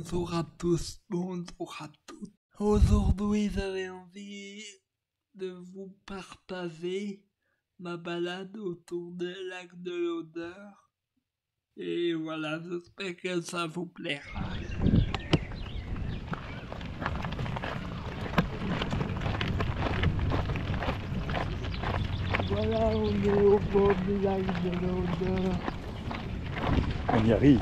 Bonjour à tous, bonjour à toutes. Aujourd'hui, j'avais envie de vous partager ma balade autour du lac de l'Odeur. Et voilà, j'espère que ça vous plaira. Voilà, on est au bord du lac de l'Odeur. On y arrive.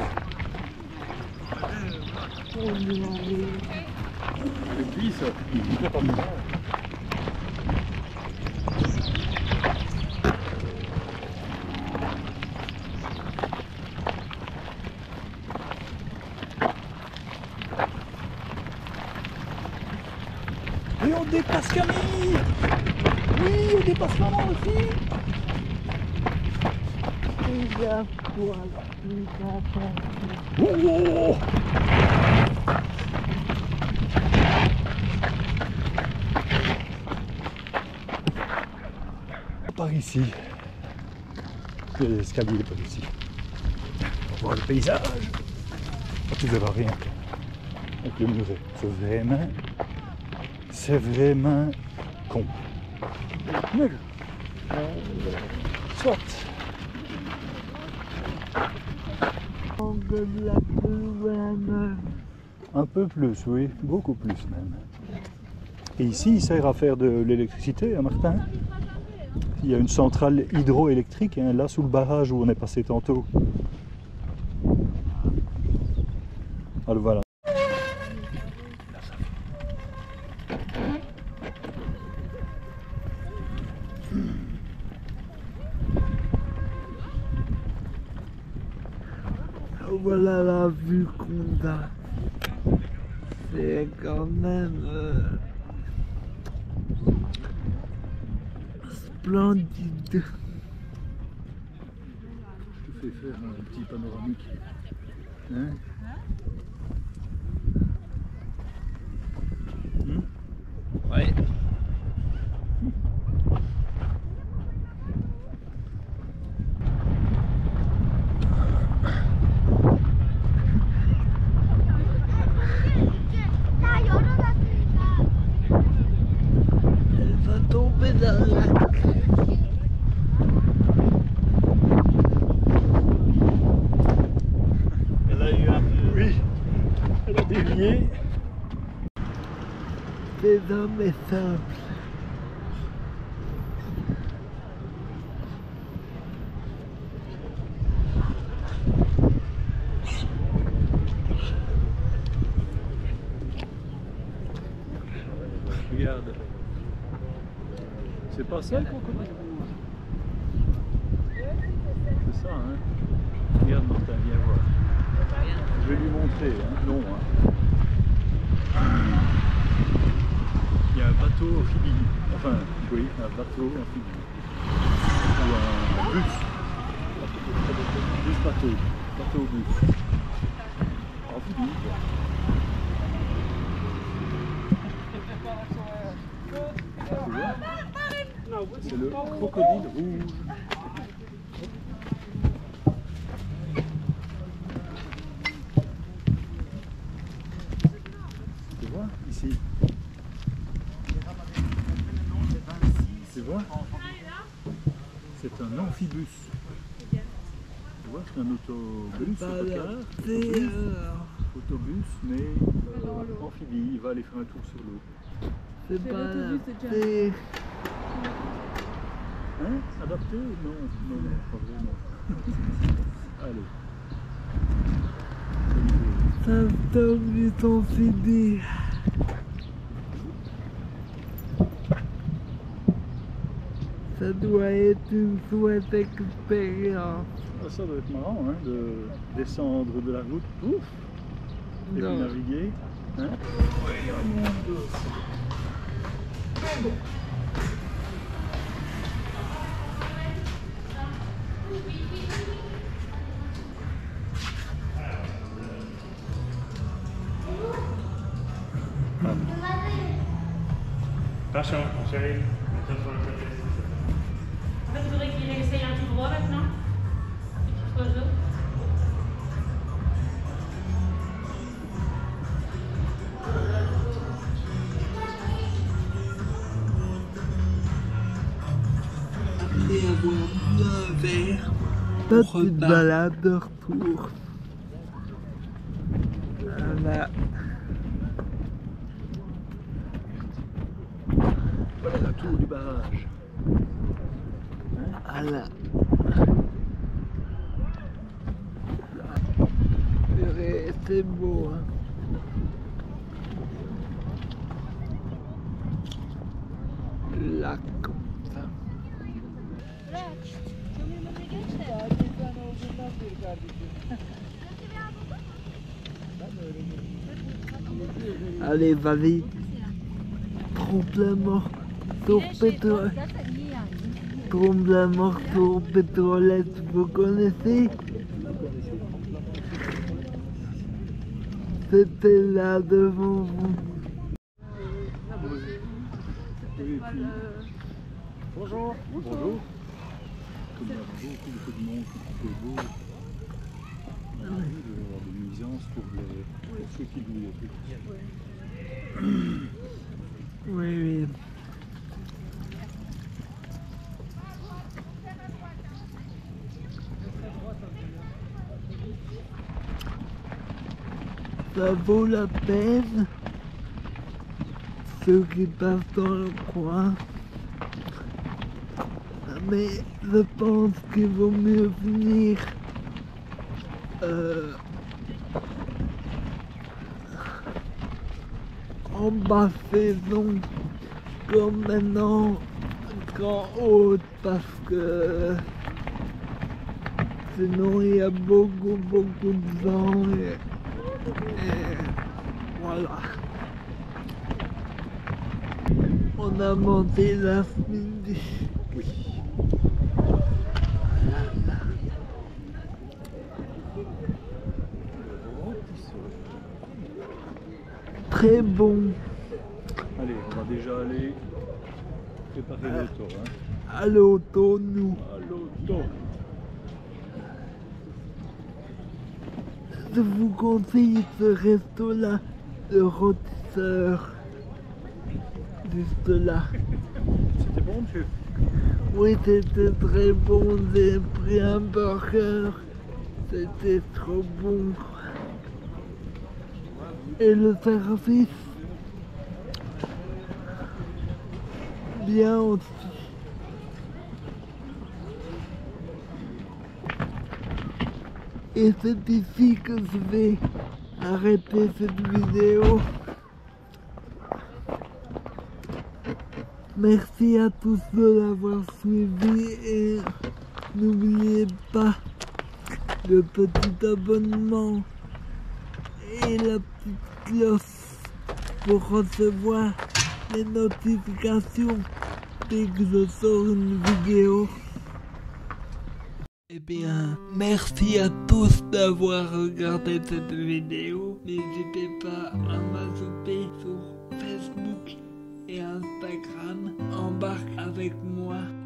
On y arrive. Et puis ça, il fait pas mal. Et on dépasse Camille. Oui, on dépasse maman aussi. Oh, par ici. Il y a des escaliers par ici. Pour voir le paysage. Oh, tu verras rien avec le muret. C'est vraiment con. Nul. Soit. Un peu plus, oui, beaucoup plus même. Et ici, il sert à faire de l'électricité, hein, Martin. Il y a une centrale hydroélectrique, hein, là sous le barrage où on est passé tantôt. Alors voilà. Voilà la vue qu'on a. C'est quand même splendide. Je te fais faire un petit panoramique. Hein? Ouais. Elle va tomber dans le lac. Elle a eu un peu... Oui, elle a dévié. C'est homme et simple. Regarde. C'est pas ça le crocodile rouge. C'est ça, hein. Regarde Martin, viens voir. Je vais lui montrer, hein. Non, hein. Il y a un bateau amphibie. Enfin, oui, un bateau amphibie. Ou un bus. Bus-bateau. Bateau-bus. Amphibie, quoi. C'est le crocodile rouge. Tu vois, ici. Tu vois, c'est un amphibus. Tu vois, c'est un autobus, autobus, mais amphibie. Il va aller faire un tour sur l'eau. C'est pas adapté. Hein? Adapté? Non, non, non, pas vraiment. Allez. symptômes du amphibie. Ça doit être une chouette expérience. Ah, ça doit être marrant, hein, de descendre de la route, pouf, et de naviguer. Hein? Attention, chérie. En fait, il faudrait qu'il essaye un tout droit maintenant. Petit oiseau. petite balade de retour. Voilà. Voilà la tour du barrage. Voilà. Purée, c'est beau, hein. Là, comme ça. Allez, vas-y. Trompe la mort sur pétrole. Trompe la mort sur pétrolette, vous connaissez? C'était là devant vous. Bonjour. Bonjour. Comme il y a beaucoup de monde qui fait beau, il doit y avoir des nuisances pour ceux qui louent les trucs. Oui, oui. Ça vaut la peine, ceux qui passent dans le coin. Mais je pense qu'il vaut mieux venir en basse saison comme maintenant qu'en haute, parce que sinon il y a beaucoup de vent et voilà. On a monté la midi. Oui. Très bon. Allez, on va déjà aller préparer l'auto. Hein. À l'auto, nous. À l'auto. Je vous conseille ce resto-là de rôtisseur. Juste là. C'était bon, monsieur? Oui, c'était très bon. J'ai pris un burger. C'était trop bon. Et le service, bien aussi. Et c'est ici que je vais arrêter cette vidéo. Merci à tous de l'avoir suivi et n'oubliez pas le petit abonnement et la petite cloche pour recevoir les notifications dès que je sors une vidéo. Eh bien, merci à tous d'avoir regardé cette vidéo. N'hésitez pas à m'ajouter sur Facebook et Instagram. Embarque avec moi